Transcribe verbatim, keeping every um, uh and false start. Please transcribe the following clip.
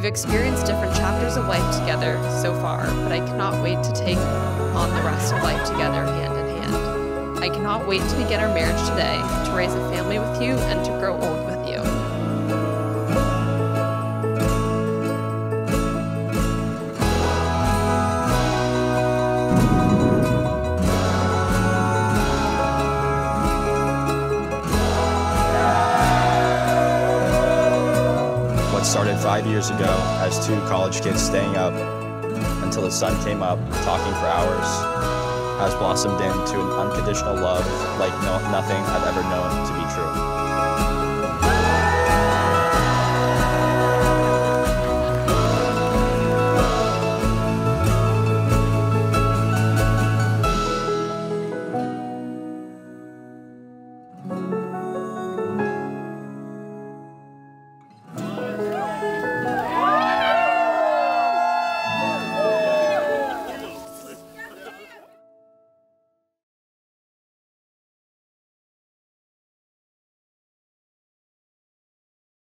We've experienced different chapters of life together so far, but I cannot wait to take on the rest of life together hand in hand. I cannot wait to begin our marriage today, to raise a family with you, and to grow old with you. What started five years ago as two college kids staying up until the sun came up, talking for hours, has blossomed into an unconditional love like no, nothing I've ever known to be true.